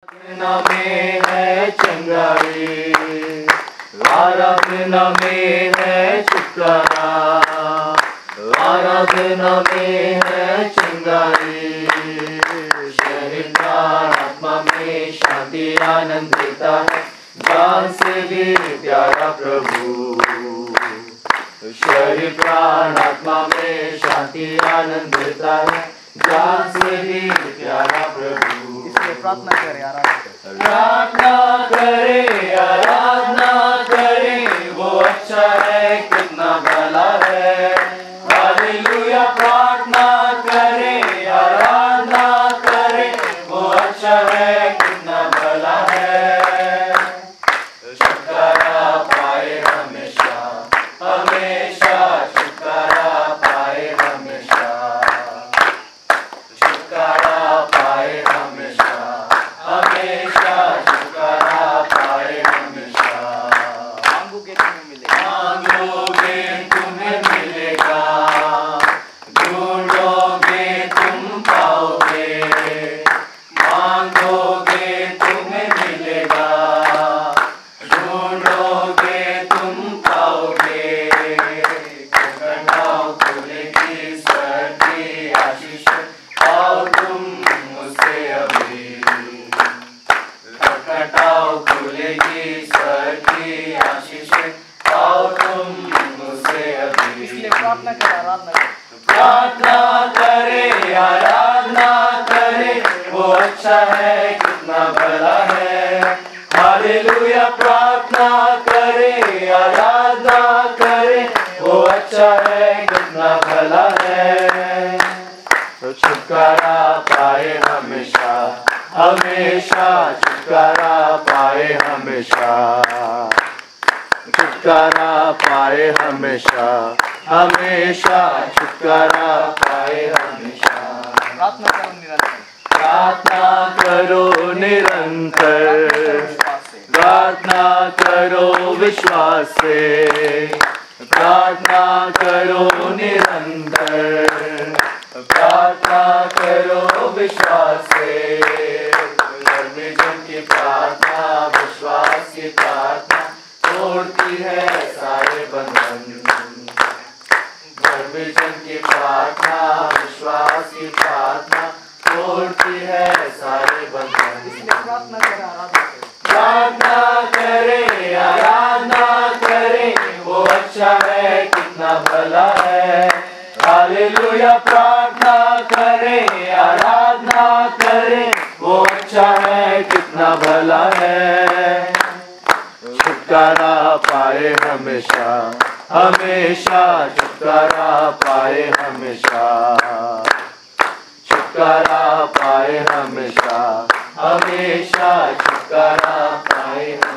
आराधना में है चंगाई, आराधना में है छुटकारा, आराधना में है चंगाई। शरीर प्राण आत्मा में शांति आनंद देता है, जान से भी प्यारा प्रभु। शरीर प्राण आत्मा में शांति आनंद देता है, जान से भी प्यारा प्रभु। इसलिए प्रार्थना करें, प्रार्थना करे, आराधना करे, वो अच्छा है, कितना भला है। हालेलुया। प्रार्थना करे, आराधना करे, वो अच्छा है, कितना भला है। छुटकारा पाए हमेशा, हमेशा छुटकारा पाए हमेशा, छुटकारा पाए हमेशा, हमेशा छुटकारा पाए हमेशा। मांगोगे तुम्हें मिलेगा, मांगोगे तुम्हें मिलेगा, ढूंढोगे तुम पाओगे, मांगोगे तुम्हें मिलेगा, ढूंढोगे तुम पाओगे। खटखटाओ खुलेगी स्वर्ग की आशीष, पाओ तुम मुझसे अभी। खटखटाओ खुलेगी स्वर्ग की आशीष, पाओ तुम मुझसे अभी। इसलिए प्रार्थना करें, आराधना करें। प्रार्थना करे, आराधना करे, वो अच्छा है, कितना भला है। हालेलुया। प्रार्थना करे, आराधना करे, वो अच्छा है, कितना भला है। तो छुटकारा पाए हमेशा, हमेशा छुटकारा पाए हमेशा, छुटकारा पाए हमेशा, हमेशा छुटकारा पाए हमेशा। प्रार्थना करो निरंतर, प्रार्थना करो निरंतर, प्रार्थना करो विश्वास से, प्रार्थना करो निरंतर, प्रार्थना करो विश्वास से। धर्मजन की प्रार्थना, विश्वास की प्रार्थना तोड़ती है सारे बंधन। धर्मजन की प्रार्थना, विश्वास की प्रार्थना तोड़ती है सारे बंधन। इसलिए प्रार्थना करें, आराधना करें। प्रार्थना करे, आराधना करे, वो अच्छा है, कितना भला है। हालेलुया। प्रार्थना करे, आराधना करे, वो अच्छा है, कितना भला है। छुटकारा पाए हमेशा, हमेशा छुटकारा पाए हमेशा, छुटकारा पाए हमेशा, हमेशा छुटकारा पाए।